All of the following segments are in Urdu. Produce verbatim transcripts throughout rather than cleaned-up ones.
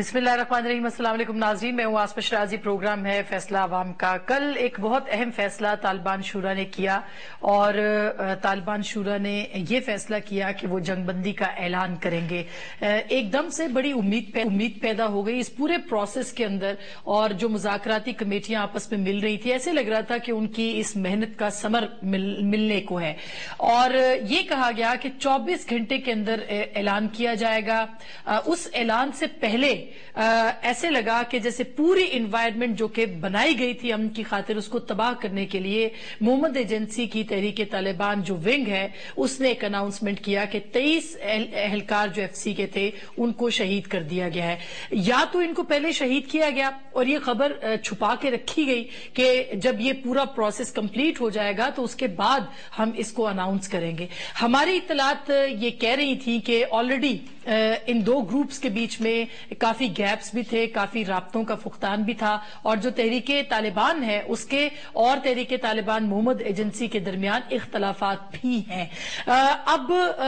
बिस्मिल्लाहिर्रहमानिर्रहीम। अस्सलाम वालेकुम नाज़रीन, मैं हूँ आसमा शराजी। प्रोग्राम है फैसला अवाम का। कल एक बहुत अहम फैसला तालिबान शुरा ने किया और तालिबान शुरा ने ये फैसला किया कि वो जंगबंदी का ऐलान करेंगे। एकदम से बड़ी उम्मीद पे, उम्मीद पैदा हो गई इस पूरे प्रोसेस के अंदर, और जो मुज़ाकराती कमेटियां आपस में मिल रही थी, ऐसे लग रहा था कि उनकी इस मेहनत का समर मिल, मिलने को है। और ये कहा गया कि चौबीस घंटे के अंदर ऐलान किया जाएगा। उस ऐलान से पहले आ, ऐसे लगा कि जैसे पूरी इन्वायरमेंट जो कि बनाई गई थी अमन की खातिर, उसको तबाह करने के लिए मोहम्मद एजेंसी की तहरीक तालिबान जो विंग है, उसने एक अनाउंसमेंट किया कि तेईस एहलकार जो एफसी के थे उनको शहीद कर दिया गया है। या तो इनको पहले शहीद किया गया और ये खबर छुपा के रखी गई कि जब ये पूरा प्रोसेस कंप्लीट हो जाएगा तो उसके बाद हम इसको अनाउंस करेंगे। हमारी इतलात ये कह रही थी कि ऑलरेडी इन दो ग्रुप्स के बीच में काफी गैप्स भी थे, काफी राब्तों का फुकतान भी था, और जो तहरीके तालिबान है उसके और तहरीके तालिबान मोहम्मद एजेंसी के दरमियान इख्तलाफात भी हैं। अब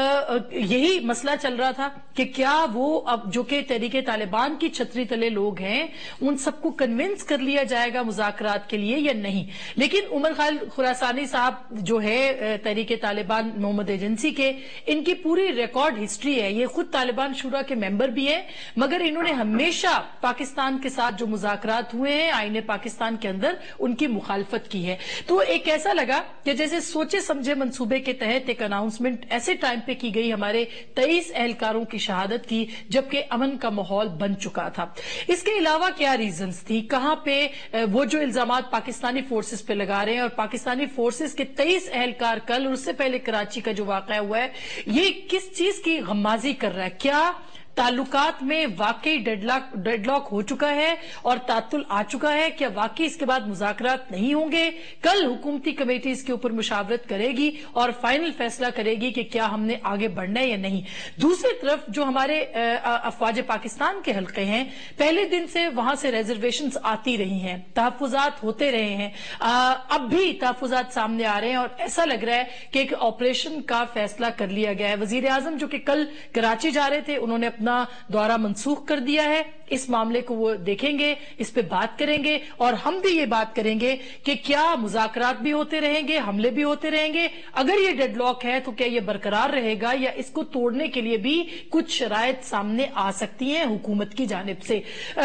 यही मसला चल रहा था कि क्या वो अब जो कि तहरीके तालिबान की छतरी तले लोग हैं उन सबको कन्विंस कर लिया जाएगा मुज़ाकरात के लिए या नहीं। लेकिन उमर खालिद खुरासानी साहब जो है तहरीके तालिबान मोहम्मद एजेंसी के, इनकी पूरी रिकॉर्ड हिस्ट्री है, ये खुद तालिबान शुरा के मेंबर भी हैं, मगर इन्होंने हमेशा पाकिस्तान के साथ जो मुज़ाकरात हुए हैं आईने पाकिस्तान के अंदर उनकी मुखालफत की है। तो एक ऐसा लगा कि जैसे सोचे समझे मंसूबे के तहत एक अनाउंसमेंट ऐसे टाइम पे की गई, हमारे तेईस एहलकारों की शहादत की जबकि अमन का माहौल बन चुका था। इसके अलावा क्या रीजंस थी, कहां पे वो जो इल्जामात पाकिस्तानी फोर्सेस पे लगा रहे हैं, और पाकिस्तानी फोर्सेस के तेईस एहलकार कल और उससे पहले कराची का जो वाकया हुआ है, ये किस चीज की गम्माजी कर रहा है। क्या ताल्लुकात में वाकई डेडलॉक डेडलॉक हो चुका है और तातुल आ चुका है? क्या वाकई इसके बाद मुज़ाकरात नहीं होंगे? कल हुकूमती कमेटी इसके ऊपर मुशावरत करेगी और फाइनल फैसला करेगी कि क्या हमने आगे बढ़ना है या नहीं। दूसरी तरफ जो हमारे अफवाज पाकिस्तान के हल्के हैं, पहले दिन से वहां से रिजर्वेशंस आती रही हैं, तहफुजात होते रहे हैं, आ, अब भी तहफुजात सामने आ रहे हैं और ऐसा लग रहा है कि एक ऑपरेशन का फैसला कर लिया गया है। वजीर आजम जो कि कल कराची जा रहे थे, उन्होंने अपना दौरा मंसूख कर दिया है। इस मामले को वो देखेंगे, इस पे बात करेंगे, और हम भी ये बात करेंगे कि क्या मुज़ाकरात भी होते रहेंगे, हमले भी होते रहेंगे। अगर ये डेडलॉक है तो क्या ये बरकरार रहेगा या इसको तोड़ने के लिए भी कुछ शराइत सामने आ सकती हैं हुकूमत की जानिब से।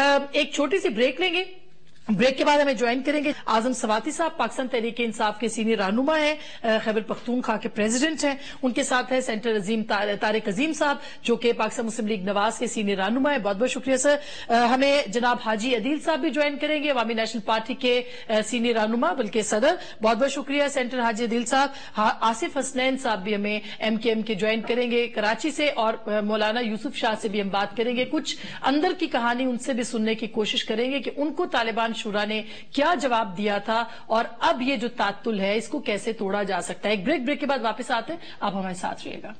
एक छोटी सी ब्रेक लेंगे, ब्रेक के बाद हमें ज्वाइन करेंगे आजम सवाती साहब, पाकिस्तान तहरीक इंसाफ के सीनियर रहनुमा है, खैबर पख्तूनख्वा के प्रेसिडेंट हैं। उनके साथ है सेंटर अजीम तारिक अजीम साहब जो कि पाकिस्तान मुस्लिम लीग नवाज के सीनियर रहनुमा है। बहुत बहुत शुक्रिया सर। हमें जनाब हाजी अदील साहब भी ज्वाइन करेंगे, अवामी नेशनल पार्टी के सीनियर रहनुमा बल्कि सदर। बहुत बहुत शुक्रिया सेंटर हाजी अदील साहब। आसिफ हसनैन साहब भी हमें एम के एम के ज्वाइन करेंगे कराची से, और मौलाना यूसुफ शाह से भी हम बात करेंगे, कुछ अंदर की कहानी उनसे भी सुनने की कोशिश करेंगे कि उनको तालिबान शुरा ने क्या जवाब दिया था और अब ये जो तातुल है इसको कैसे तोड़ा जा सकता है। एक ब्रेक ब्रेक के बाद वापस आते हैं, आप हमारे साथ रहिएगा।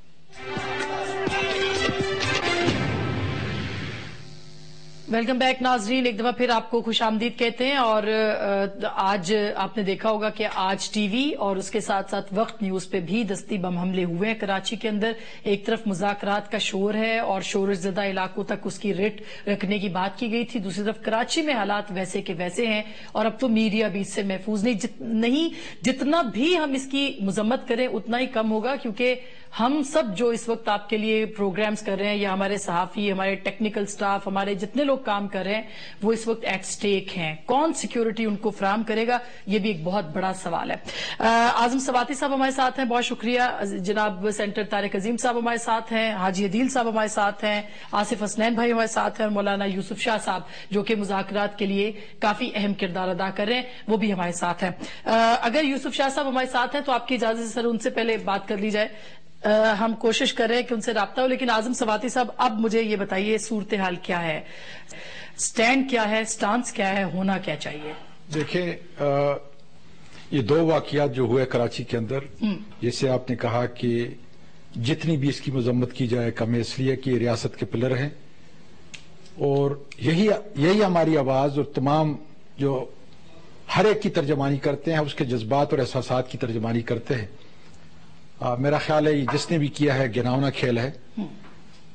वेलकम बैक नाजरीन, एक दफा फिर आपको खुशामदीद कहते हैं। और आज आपने देखा होगा कि आज टीवी और उसके साथ साथ वक्त न्यूज पे भी दस्ती बम हमले हुए हैं कराची के अंदर। एक तरफ मुज़ाकरात का शोर है और शोरज़दा इलाकों तक उसकी रेट रखने की बात की गई थी, दूसरी तरफ कराची में हालात वैसे के वैसे हैं और अब तो मीडिया भी इससे महफूज नहीं जित, नहीं जितना भी हम इसकी मजम्मत करें उतना ही कम होगा, क्योंकि हम सब जो इस वक्त आपके लिए प्रोग्राम्स कर रहे हैं, या हमारे सहाफी, हमारे टेक्निकल स्टाफ, हमारे जितने लोग काम कर रहे हैं, वो इस वक्त एट स्टेक हैं। कौन सिक्योरिटी उनको फराहम करेगा, ये भी एक बहुत बड़ा सवाल है। आजम सवाती साहब हमारे साथ हैं, बहुत शुक्रिया। जनाब सेंटर तारिक अजीम साहब हमारे साथ हैं, हाजी अदील साहब हमारे साथ हैं, आसिफ हसनैन भाई हमारे साथ हैं, और मौलाना यूसुफ शाह साहब जो कि मुज़ाकरात के लिए काफी अहम किरदार अदा कर रहे हैं, वो भी हमारे साथ हैं। अगर यूसुफ शाह साहब हमारे साथ हैं तो आपकी इजाजत से सर उनसे पहले बात कर ली जाए। आ, हम कोशिश कर रहे हैं कि उनसे राब्ता हो, लेकिन आजम सवाती साहब अब मुझे ये बताइए सूरत हाल क्या है, स्टैंड क्या है, स्टांस क्या है, होना क्या चाहिए? देखिए, ये दो वाकयात जो हुए कराची के अंदर, जैसे आपने कहा कि जितनी भी इसकी मजम्मत की जाए कम है, इसलिए कि रियासत के पिलर हैं और यही यही हमारी आवाज और तमाम जो हर एक की तर्जमानी करते हैं, उसके जज्बात और एहसासात की तर्जमानी करते हैं। आ, मेरा ख्याल है जिसने भी किया है गिनावना खेल है।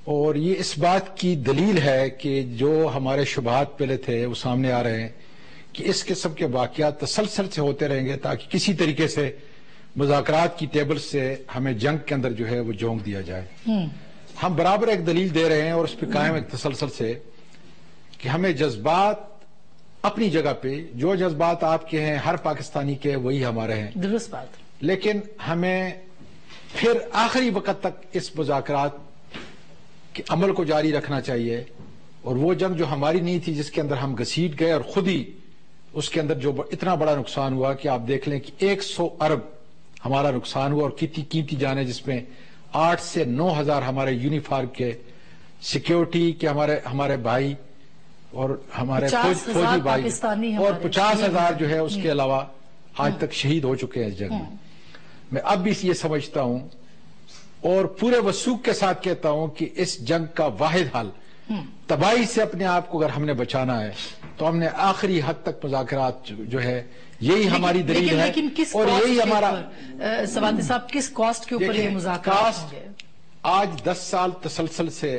اور یہ اس بات کی دلیل ہے کہ جو ہمارے شبہات پہلے تھے وہ سامنے آ رہے ہیں کہ اس قسم کے واقعات تسلسل سے ہوتے رہیں گے تاکہ کسی طریقے سے مذاکرات کی ٹیبل سے ہمیں جنگ کے اندر جو ہے وہ جھونک دیا جائے. ہم برابر ایک دلیل دے رہے ہیں اور اس پہ قائم ایک تسلسل سے کہ ہمیں جذبات اپنی جگہ پہ، جو جذبات آپ کے ہیں ہر پاکستانی کے وہی ہمارے ہیں، درست بات، لیکن ہمیں پھر آخری وقت تک اس مذاکرات کے عمل کو جاری رکھنا چاہیے. اور وہ جنگ جو ہماری نہیں تھی، جس کے اندر ہم گھسیٹ گئے اور خود ہی اس کے اندر جو اتنا بڑا نقصان ہوا کہ آپ دیکھ لیں کہ ایک سو ارب ہمارا نقصان ہوا اور کتنی قیمتی جانیں، جس میں آٹھ سے نو ہزار ہمارے یونیفارم کے سیکیورٹی کے ہمارے ہمارے بھائی اور ہمارے فوجی بھائی اور پچاس ہزار جو ہے اس کے علاوہ آج تک شہید ہو چکے ہیں اس جنگ میں. میں اب بھی یہ سمجھتا ہوں اور پورے وثوق کے ساتھ کہتا ہوں کہ اس جنگ کا واحد حل تباہی سے اپنے آپ کو اگر ہم نے بچانا ہے تو ہم نے آخری حد تک مذاکرات جو ہے یہی ہماری دلیل ہے. اور یہی ہمارا سوات صاحب کس کاسٹ کے اوپر یہ مذاکرات آج دس سال تسلسل سے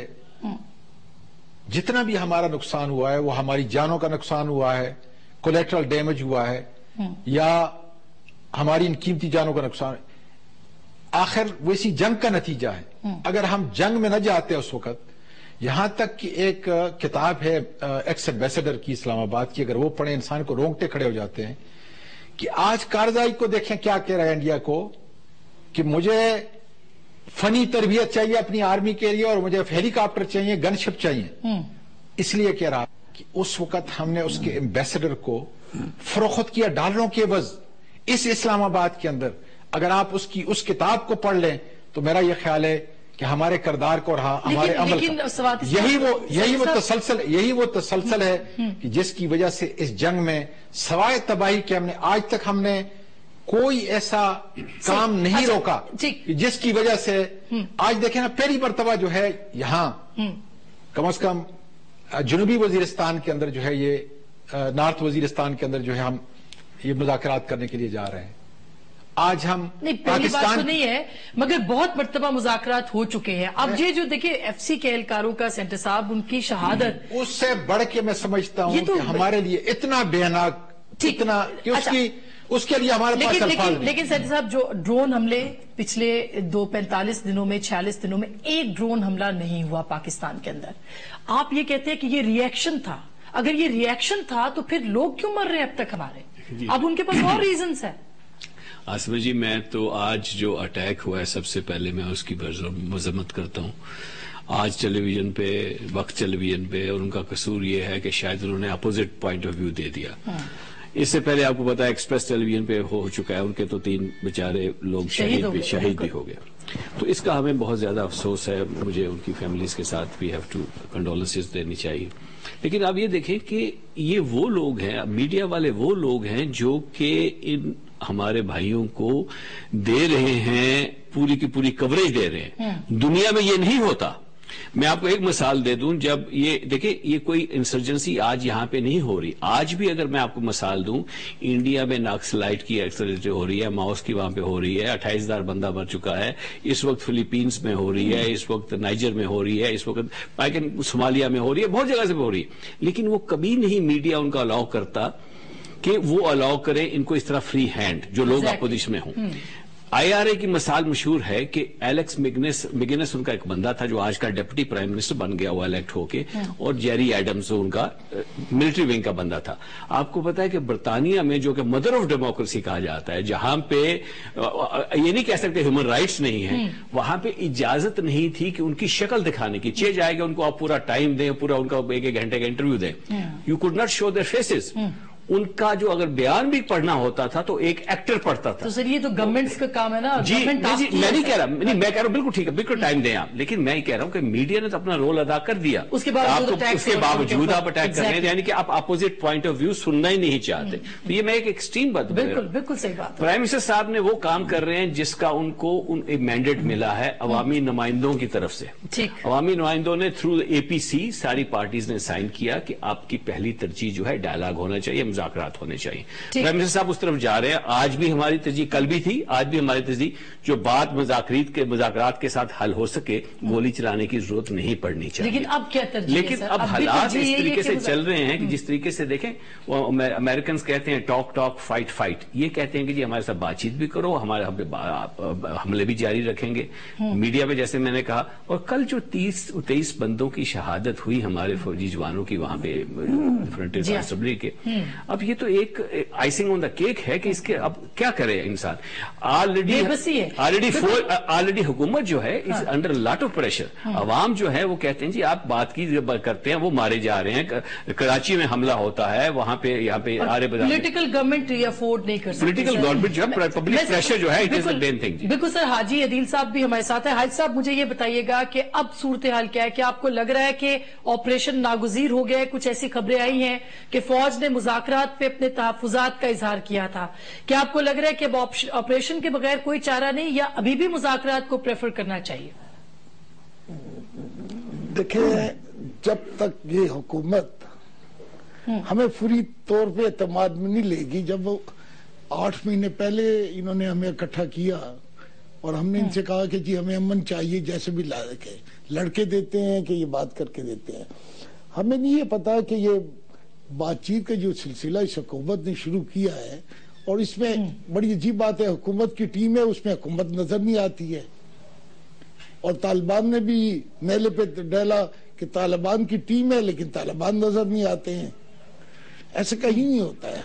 جتنا بھی ہمارا نقصان ہوا ہے وہ ہماری جانوں کا نقصان ہوا ہے، کولیٹرل ڈیمیج ہوا ہے یا ہماری ان قیمتی جانوں کا نقصان، آخر وہ اسی جنگ کا نتیجہ ہے. اگر ہم جنگ میں نہ جاتے اس وقت، یہاں تک کہ ایک کتاب ہے ایکس ایمبیسڈر کی اسلام آباد کی، اگر وہ پڑھیں انسان کو رونگٹے کھڑے ہو جاتے ہیں کہ آج کارزائی کو دیکھیں کیا کہہ رہا ہے انڈیا کو کہ مجھے فنی تربیت چاہیے اپنی آرمی کے لیے اور مجھے ہیلی کاپٹر چاہیے، گن شپ چاہیے. اس لیے کہہ رہا کہ اس وقت ہم نے اس کے ایمبیسڈر کو فروخت کیا ڈالروں کے عوض. اس اسلام آباد کے اندر اگر آپ اس کی اس کتاب کو پڑھ لیں تو میرا یہ خیال ہے کہ ہمارے کردار کو اور ہمارے عمل کا یہی وہ یہی وہ تسلسل یہی وہ تسلسل ہے کہ جس کی وجہ سے اس جنگ میں سوائے تباہی کے ہم نے آج تک ہم نے کوئی ایسا کام نہیں روکا جس کی وجہ سے آج دیکھیں نا پہلی مرتبہ جو ہے یہاں کم از کم جنوبی وزیرستان کے اندر جو ہے یہ نارتھ وزیرستان کے اندر جو ہے ہم یہ مذاکرات کرنے کے لیے جا رہے ہیں. آج ہم نہیں پہلی بات تو نہیں ہے مگر بہت مرتبہ مذاکرات ہو چکے ہیں. اب یہ جو دیکھیں ایف سی کے اہلکاروں کا سینٹر صاحب ان کی شہادت اس سے بڑھ کے میں سمجھتا ہوں کہ ہمارے لیے اتنا بھیانک اتنا کہ اس کی اس کے لیے ہمارے پاس الفاظ نہیں. لیکن سینٹر صاحب جو ڈرون حملے پچھلے دو پینتالیس دنوں میں چھیالیس دنوں میں ایک ڈرون حملہ نہیں ہوا پاکستان کے اندر. آپ یہ کہتے ہیں کہ یہ ری ایکشن تھا. اگر یہ ری ایکشن تھا تو پھر لوگ کیوں مر رہے ہیں اب تک ہمارے؟ اب ان کے پاس اور ریزنز ہیں. آصف جی میں تو آج جو اٹیک ہوا ہے سب سے پہلے میں اس کی مذمت کرتا ہوں. آج ٹیلی ویژن پہ وقت ٹیلی ویژن پہ اور ان کا قصور یہ ہے کہ شاید انہوں نے اپوزٹ پوائنٹ آف ویو دے دیا. اس سے پہلے آپ کو پتا ہے ایکسپریس ٹیلی ویژن پہ ہو چکا ہے، ان کے تو تین بیچارے لوگ شہید بھی شہید بھی ہو گئے. تو اس کا ہمیں بہت زیادہ افسوس ہے. مجھے ان کی فیملیز کے ساتھ بھی ہیو ٹو کنڈولنسز دینی چاہیے. لیکن آپ یہ دیکھیں کہ یہ وہ لوگ ہیں، میڈیا والے وہ لوگ ہیں جو کہ ان ہمارے بھائیوں کو دے رہے ہیں، پوری کی پوری کوریج دے رہے ہیں. دنیا میں یہ نہیں ہوتا. میں آپ کو ایک مثال دے دوں. جب یہ دیکھیں یہ کوئی انسرجنسی آج یہاں پہ نہیں ہو رہی. آج بھی اگر میں آپ کو مثال دوں، انڈیا میں ناکسلائٹ کی ایکسرسائز ہو رہی ہے، ماؤس کی وہاں پہ ہو رہی ہے، اٹھائیس ہزار بندہ مر چکا ہے. اس وقت فلیپینز میں ہو رہی ہے، اس وقت نائجر میں ہو رہی ہے، اس وقت پاکن صومالیہ میں ہو رہی ہے، بہت جگہ سے ہو رہی ہے. لیکن وہ کبھی نہیں میڈیا ان کا الاؤ کرتا کہ وہ الاؤ کریں ان کو اس طرح فری ہینڈ جو لوگ اپوزیشن میں ہوں. آئی آر اے کی مثال مشہور ہے کہ ایلیکس میگنس میگنس ان کا ایک بندہ تھا جو آج کا ڈپٹی پرائم منسٹر بن گیا ہوا الیکٹ ہو کے، اور جیری ایڈمز ان کا ملٹری ونگ کا بندہ تھا. آپ کو پتا ہے کہ برطانیہ میں جو کہ مدر آف ڈیموکریسی کہا جاتا ہے، جہاں پہ یہ نہیں کہہ سکتے ہیومن رائٹس نہیں ہیں، وہاں پہ اجازت نہیں تھی کہ ان کی شکل دکھانے کی. چاہے جائے گا ان کو آپ پورا ٹائم دیں، پورا ان کا ایک ایک گھنٹے کا انٹرویو دیں. You could not show their faces. ان کا جو اگر بیان بھی پڑھنا ہوتا تھا تو ایک ایکٹر پڑھتا تھا. تو سر یہ تو گورنمنٹس کا کام ہے نا. جی میں نہیں کہہ رہا نہیں میں کہہ رہا ہوں بالکل ٹھیک ہے، بالکل ٹائم دیں آپ. لیکن میں یہ کہہ رہا ہوں کہ میڈیا نے تو اپنا رول ادا کر دیا. اس کے باوجود اس کے باوجود آپ اٹیک کر رہے ہیں، یعنی کہ آپ اپوزٹ پوائنٹ آف ویو سننا ہی نہیں چاہتے. تو یہ میں ایک ایکسٹریم بات بالکل بالکل صحیح بات. پرائم منسٹر صاحب نے وہ کام کر رہے ہیں جس کا ان کو ایک مینڈیٹ ملا ہے عوامی نمائندوں کی طرف سے. عوامی نمائندوں نے تھرو اے پی سی ساری پارٹیز نے سائن کیا کہ آپ کی پہلی ترجیح جو ہے ڈائلاگ ہونا چاہیے، مذاکرات ہونے چاہیے. پرائم منسٹر صاحب اس طرف جا رہے ہیں. آج بھی ہماری ترجیح، کل بھی تھی، آج بھی ہماری ترجیح جو بات مذاکرات کے مذاکرات کے ساتھ حل ہو سکے، گولی چلانے کی ضرورت نہیں پڑنی چاہیے. لیکن اب کیا ترجیح ہے؟ لیکن اب حالات اس طریقے سے چل رہے ہیں کہ جس طریقے سے دیکھیں وہ امریکنز کہتے ہیں ٹاک ٹاک فائٹ فائٹ، یہ کہتے ہیں کہ جی ہمارے ساتھ بات چیت بھی کرو، ہمارے حملے بھی جاری رکھیں گے میڈیا پہ، جیسے میں نے کہا. اور کل جو تیس تیئیس بندوں کی شہادت ہوئی ہمارے فوجی جوانوں کی وہاں پہ فرنٹیئر کانسٹیبلری کے، اب یہ تو ایک آئسنگ آن دا کیک ہے کہ اس کے اب کیا کرے انسان. آلریڈی آلریڈی آلریڈی حکومت جو ہے is under lot of pressure. عوام جو ہے وہ کہتے ہیں جی آپ بات کی کرتے ہیں، وہ مارے جا رہے ہیں. کراچی میں حملہ ہوتا ہے، وہاں پہ یہاں پہ آرے بازار پولیٹیکل گورنمنٹ یہ افورڈ نہیں کر سکتی. پولیٹیکل گورنمنٹ جو ہے پبلک پریشر جو ہے it is a main thing. بالکل سر. حاجی عدیل صاحب بھی ہمارے ساتھ ہیں. حاج صاحب مجھے یہ بتائیے گا کہ اب صورتحال کیا ہے؟ کہ آپ کو لگ رہا ہے کہ آپریشن ناگزیر ہو گیا ہے؟ کچھ ایسی خبریں آئی ہیں کہ فوج نے مذاکرات پہ اپنے تحفظات کا اظہار کیا تھا. کیا آپ کو لگ رہا ہے کہ اب آپریشن کے بغیر کوئی چارہ نہیں، یا ابھی بھی مذاکرات کو پریفر کرنا چاہیے؟ دیکھیں، جب تک یہ حکومت ہمیں فوری طور پہ اعتماد میں نہیں لے گی، جب وہ آٹھ مہینے پہلے انہوں نے ہمیں اکٹھا کیا اور ہم نے ان سے کہا کہ جی ہمیں امن چاہیے، جیسے بھی لڑکے دیتے ہیں کہ یہ بات کر کے دیتے ہیں، ہمیں نہیں یہ پتا کہ یہ بات چیت کا جو سلسلہ اس حکومت نے شروع کیا ہے، اور اس میں بڑی عجیب بات ہے، حکومت کی ٹیم ہے، اس میں حکومت نظر نہیں آتی ہے. اور طالبان نے بھی میلے پہ ڈالا کہ طالبان کی ٹیم ہے لیکن طالبان نظر نہیں آتے ہیں. ایسے کہیں نہیں ہوتا ہے.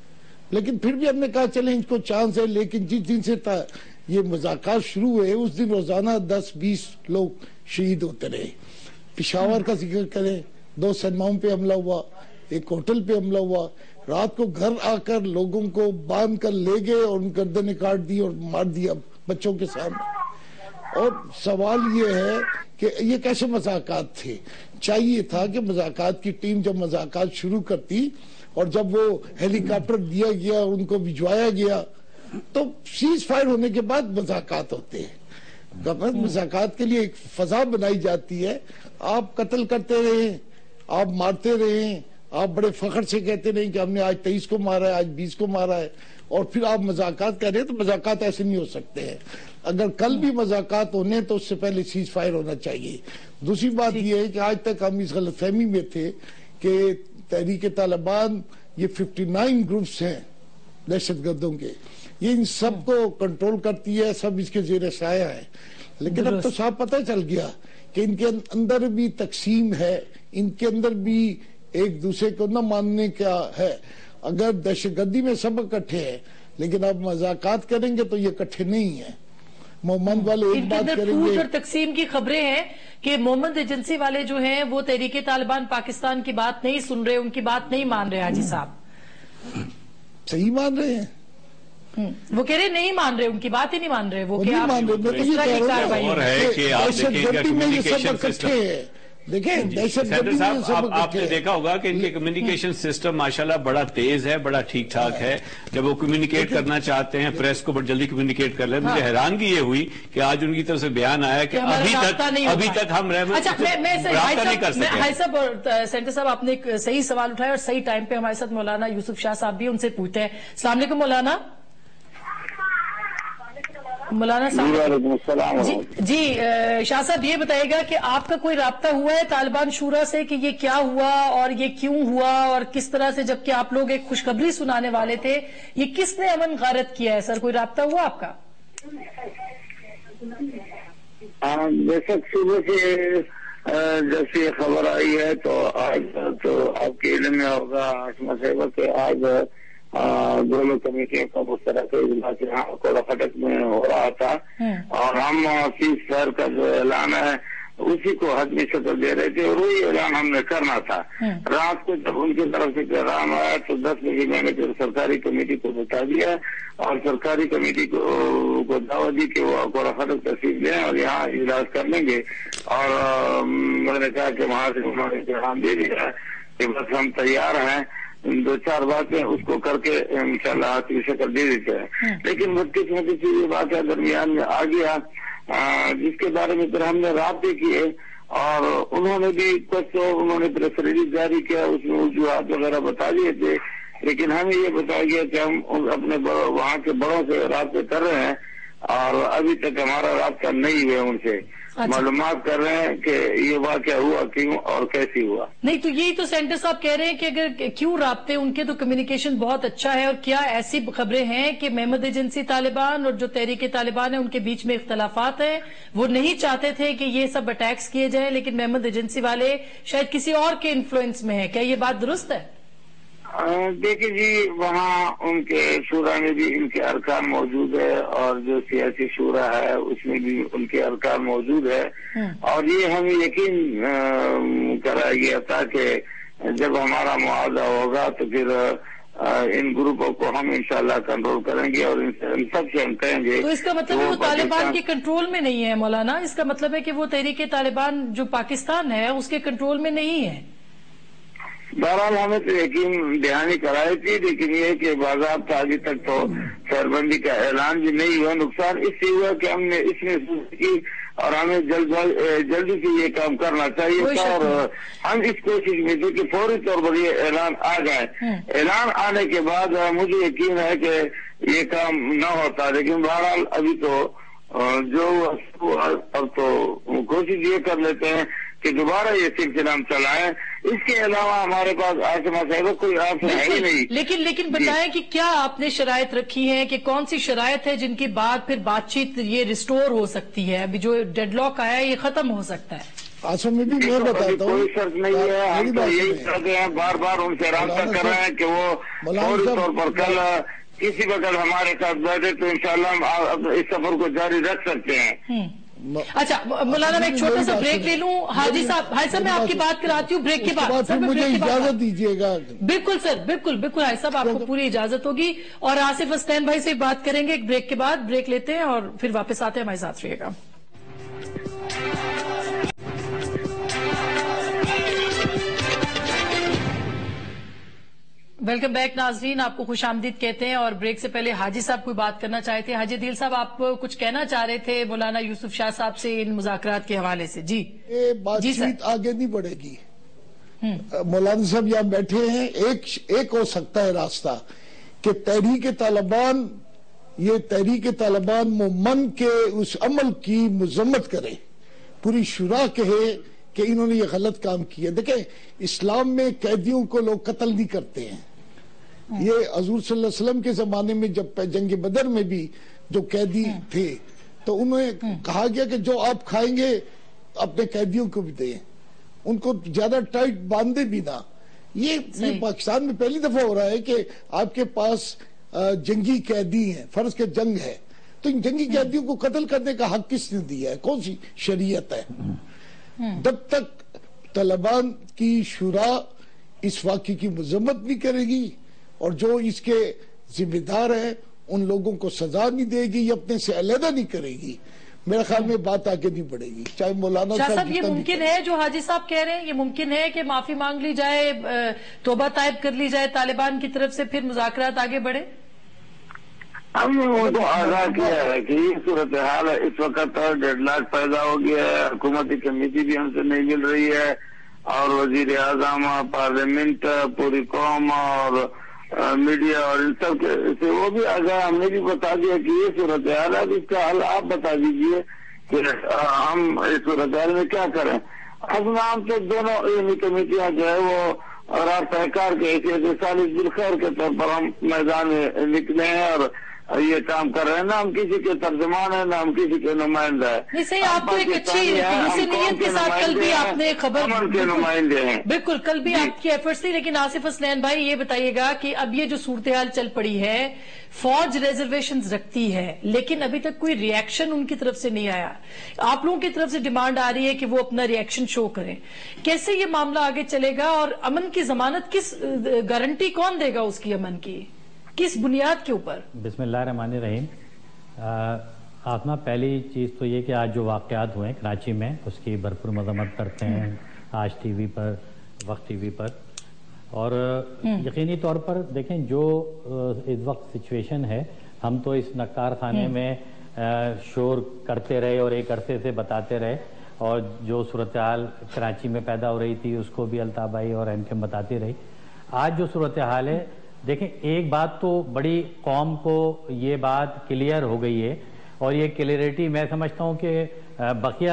لیکن پھر بھی ہم نے کہا چلیں ان کو چانس ہے. لیکن جس دن سے یہ مذاکرات شروع ہوئے اس دن روزانہ دس بیس لوگ شہید ہوتے رہے. پشاور کا ذکر کریں، دو سینماؤں پہ حملہ ہوا، ایک ہوٹل پہ حملہ ہوا، رات کو گھر آ کر لوگوں کو باندھ کر لے گئے اور ان گردنیں کاٹ دی اور مار دیا بچوں کے سامنے. اور سوال یہ ہے کہ یہ کیسے مذاکرات تھے؟ چاہیے تھا کہ مذاکرات کی ٹیم جب مذاکرات شروع کرتی اور جب وہ ہیلی کاپٹر دیا گیا ان کو بھجوایا گیا تو سیز فائر ہونے کے بعد مذاکرات ہوتے ہیں. گورنمنٹ مذاکرات کے لیے ایک فضا بنائی جاتی ہے. آپ قتل کرتے رہیں، آپ مارتے رہیں، آپ بڑے فخر سے کہتے رہیں کہ ہم نے آج تیئیس کو مارا ہے، آج بیس کو مارا ہے، اور پھر آپ مذاکرات کر رہے ہیں، تو مذاکرات ایسے نہیں ہو سکتے ہیں. اگر کل بھی مذاکرات ہونے تو اس سے پہلے سیز فائر ہونا چاہیے. دوسری بات یہ ہے کہ آج تک ہم اس غلط فہمی میں تھے کہ تحریک طالبان یہ ففٹی نائن گروپس ہیں دہشت گردوں کے، یہ ان سب کو کنٹرول کرتی ہے، سب اس کے زیر سایہ ہے. لیکن اب تو صاحب پتہ چل گیا کہ ان کے اندر بھی تقسیم ہے، ان کے اندر بھی ایک دوسرے کو نہ ماننے کا ہے. اگر دہشت گردی میں سب اکٹھے ہیں لیکن اب مذاکرات کریں گے تو یہ اکٹھے نہیں ہیں. محمد والے ایک بات کریں گے. اور تقسیم کی خبریں ہیں کہ محمد ایجنسی والے جو ہیں وہ تحریک طالبان پاکستان کی بات نہیں سن رہے، ان کی بات نہیں مان رہے. حاجی صاحب صحیح مان رہے ہیں، وہ کہہ رہے نہیں مان رہے، ان کی بات ہی نہیں مان رہے. وہ نہیں مان رہے. میں تو یہ کہہ رہا ہوں کہ دہشت گردی میں یہ سب اکٹھے ہیں. دیکھیں دہشت گردی میں سب آپ نے دیکھا ہوگا کہ ان کے کمیونیکیشن سسٹم ماشاءاللہ بڑا تیز ہے، بڑا ٹھیک ٹھاک ہے. جب وہ کمیونیکیٹ کرنا چاہتے ہیں پریس کو بڑا جلدی کمیونیکیٹ کر لیں. مجھے حیرانگی یہ ہوئی کہ آج ان کی طرف سے بیان آیا کہ ابھی تک ابھی تک ہم رابطہ نہیں کر سکے. بھائی صاحب اور سینٹر صاحب، آپ نے ایک صحیح سوال اٹھایا اور صحیح ٹائم پہ. ہمارے ساتھ مولانا یوسف شاہ صاحب بھی، ان سے پوچھتے ہیں. السلام علیکم مولانا. مولانا صاحب جی جی شاہ صاحب یہ بتائیے گا کہ آپ کا کوئی رابطہ ہوا ہے طالبان شورا سے کہ یہ کیا ہوا اور یہ کیوں ہوا اور کس طرح سے، جبکہ آپ لوگ ایک خوشخبری سنانے والے تھے، یہ کس نے امن غارت کیا ہے سر؟ کوئی رابطہ ہوا آپ کا؟ بے شک صبح سے جیسی خبر آئی ہے تو آج تو آپ کے علم میں ہوگا آسما صاحبہ کہ آج دونوں کمیٹیوں کا مشترکہ اجلاس یہاں کوڑا پھٹک میں ہو رہا تھا اور ہم سیز فائر کا جو اعلان ہے اسی کو حتمی شکل دے رہے تھے اور وہی اعلان ہم نے کرنا تھا. رات کو جب ان کی طرف سے پیغام آیا تو دس بجے میں نے پھر سرکاری کمیٹی کو بتا دیا اور سرکاری کمیٹی کو دعوت دی کہ وہ کوڑا پھٹک تشریف لیں اور یہاں اجلاس کر لیں گے. اور میں نے کہا کہ وہاں سے انہوں نے پیغام دے دیا کہ بس ہم تیار ہیں، دو چار باتیں اس کو کر کے انشاءاللہ حتمی شکل دے دیتے ہیں. لیکن بدقسمتی سے یہ بات ہے درمیان میں آ گیا جس کے بارے میں پھر ہم نے رابطے کیے اور انہوں نے بھی کچھ انہوں نے پریس ریلیز جاری کیا، اس میں وجوہات وغیرہ بتا دیے تھے لیکن ہمیں یہ بتایا گیا کہ ہم اپنے وہاں کے بڑوں سے رابطے کر رہے ہیں اور ابھی تک ہمارا رابطہ نہیں ہوا ان سے. معلومات کر رہے ہیں کہ یہ واقعہ ہوا کیوں اور کیسے ہوا. نہیں تو یہی تو سینٹر صاحب کہہ رہے ہیں کہ اگر کیوں رابطے ان کے تو کمیونیکیشن بہت اچھا ہے, اور کیا ایسی خبریں ہیں کہ محمد ایجنسی طالبان اور جو تحریک طالبان ہے ان کے بیچ میں اختلافات ہیں, وہ نہیں چاہتے تھے کہ یہ سب اٹیکس کیے جائیں, لیکن محمد ایجنسی والے شاید کسی اور کے انفلوئنس میں ہیں, کیا یہ بات درست ہے؟ دیکھیں جی, وہاں ان کے شورا میں بھی ان کے ارکان موجود ہے اور جو سیاسی شورا ہے اس میں بھی ان کے ارکان موجود ہے, اور یہ ہمیں یقین کرایا گیا تھا کہ جب ہمارا معاہدہ ہوگا تو پھر ان گروپوں کو ہم انشاءاللہ کنٹرول کریں گے اور ان سب سے ہم کہیں گے. تو اس کا مطلب ہے وہ طالبان کے کنٹرول میں نہیں ہے مولانا, اس کا مطلب ہے کہ وہ تحریک طالبان جو پاکستان ہے اس کے کنٹرول میں نہیں ہے. بہرحال ہمیں تو یقین دہانی کرائی تھی, لیکن یہ کہ باضابطہ ابھی تک تو شہربندی کا اعلان بھی نہیں ہوا. نقصان اس سے ہوا کہ ہم نے اس میں سوچ کی اور ہمیں جلد جلدی سے یہ کام کرنا چاہیے تھا, اور ہم اس کوشش میں تھے کہ فوری طور پر یہ اعلان آ جائے. اعلان آنے کے بعد مجھے یقین ہے کہ یہ کام نہ ہوتا, لیکن بہرحال ابھی تو جو اب تو کوشش یہ کر لیتے ہیں کہ دوبارہ یہ سلسلہ ہم چلائیں. اس کے علاوہ ہمارے پاس آسما صاحب کوئی آپشن ہے ہی نہیں. لیکن لیکن بتائیں کہ کیا آپ نے شرائط رکھی ہیں, کہ کون سی شرائط ہے جن کے بعد پھر بات چیت یہ ریسٹور ہو سکتی ہے, ابھی جو ڈیڈ لاک آیا ہے یہ ختم ہو سکتا ہے؟ آسم میں بھی میں بتاتا ہوں, کوئی شرط نہیں ہے, ہم تو یہی کرتے ہیں, بار بار ان سے رابطہ کر رہے ہیں کہ وہ فوری طور پر کل کسی وقت ہمارے ساتھ بیٹھے تو انشاءاللہ ہم اس سفر کو جاری رکھ سکتے ہیں. اچھا مولانا میں ایک چھوٹا سا بریک لے لوں. حاجی صاحب, حاجی صاحب میں آپ کی بات کراتی ہوں بریک کے بعد. مجھے اجازت دیجیے گا. بالکل سر, بالکل بالکل حاجی صاحب, آپ کو پوری اجازت ہوگی, اور آصف حسنین بھائی سے بات کریں گے ایک بریک کے بعد. بریک لیتے ہیں اور پھر واپس آتے ہیں, ہمارے ساتھ رہیے گا. ویلکم بیک ناظرین, آپ کو خوش آمدید کہتے ہیں, اور بریک سے پہلے حاجی صاحب کوئی بات کرنا چاہے تھے. حاجی عدیل صاحب آپ کچھ کہنا چاہ رہے تھے مولانا یوسف شاہ صاحب سے ان مذاکرات کے حوالے سے. جی یہ بات چیت آگے نہیں بڑھے گی. مولانا صاحب یہاں بیٹھے ہیں, ایک ایک ہو سکتا ہے راستہ کہ تحریک طالبان یہ تحریک طالبان مومن کے اس عمل کی مذمت کرے, پوری شورا کہے کہ انہوں نے یہ غلط کام کیا. دیکھیں اسلام میں قیدیوں کو لوگ قتل نہیں کرتے ہیں. یہ حضور صلی اللہ علیہ وسلم کے زمانے میں جب جنگ بدر میں بھی جو قیدی تھے تو انہیں کہا گیا کہ جو آپ کھائیں گے اپنے قیدیوں کو بھی دیں, ان کو زیادہ ٹائٹ باندھے بھی نہ. یہ پاکستان میں پہلی دفعہ ہو رہا ہے کہ آپ کے پاس جنگی قیدی ہیں, فرض کے جنگ ہے, تو ان جنگی قیدیوں کو قتل کرنے کا حق کس نے دیا ہے, کون سی شریعت ہے؟ جب تک طالبان کی شورا اس واقعے کی مذمت نہیں کرے گی اور جو اس کے ذمہ دار ہیں ان لوگوں کو سزا نہیں دے گی یا اپنے سے علیحدہ نہیں کرے گی, میرے خیال میں بات آگے نہیں بڑھے گی. چاہے مولانا شاہ صاحب, یہ ممکن ہے جو حاجی صاحب کہہ رہے ہیں, یہ ممکن ہے کہ معافی مانگ لی جائے, توبہ طائب کر لی جائے طالبان کی طرف سے, پھر مذاکرات آگے بڑھے؟ ہم نے ان کو آگاہ کیا ہے کہ یہ صورتحال ہے, اس وقت ڈیڈ لاک پیدا ہو گیا ہے, حکومتی کمیٹی بھی ہم سے نہیں مل رہی ہے, اور وزیر اعظم, پارلیمنٹ, پوری قوم اور میڈیا اور ان سب کے سے وہ بھی آگاہ, ہم نے بھی بتا دیا کہ یہ صورتحال ہے, اس کا حل آپ بتا دیجئے کہ ہم اس صورتحال میں کیا کریں. اصل ہم تو دونوں علمی کمیٹیاں جو ہے وہ رابطہ کار کے حیثیت سالس بالخیر کے طور پر ہم میدان میں نکلے ہیں اور یہ کام کر رہے ہیں. نہ ہم کسی کے ترجمان ہیں نہ ہم کسی کے نمائندہ ہیں. صحیح, آپ کو ایک اچھی نیت کے ساتھ کل بھی آپ نے خبر کے نمائندے ہیں, بالکل کل بھی آپ کی ایفرٹس تھی. لیکن آصف حسنین بھائی یہ بتائیے گا کہ اب یہ جو صورتحال چل پڑی ہے, فوج ریزرویشنز رکھتی ہے لیکن ابھی تک کوئی ری ایکشن ان کی طرف سے نہیں آیا. آپ لوگوں کی طرف سے ڈیمانڈ آ رہی ہے کہ وہ اپنا ری ایکشن شو کریں. کیسے یہ معاملہ آگے چلے گا, اور امن کی ضمانت کس گارنٹی کون دے گا اس کی, امن کی کس بنیاد کے اوپر؟ بسم اللہ الرحمن الرحیم. آسما, پہلی چیز تو یہ کہ آج جو واقعات ہوئے ہیں کراچی میں اس کی بھرپور مذمت کرتے ہیں آج ٹی وی پر, وقت ٹی وی پر, اور یقینی طور پر دیکھیں جو اس وقت سچویشن ہے, ہم تو اس نکار خانے میں شور کرتے رہے اور ایک عرصے سے بتاتے رہے, اور جو صورتحال کراچی میں پیدا ہو رہی تھی اس کو بھی الطاف بھائی اور ایم کے بتاتی رہی. آج جو صورتحال ہے دیکھیں ایک بات تو بڑی قوم کو یہ بات کلیئر ہو گئی ہے، اور یہ کلیئرٹی میں سمجھتا ہوں کہ بقیہ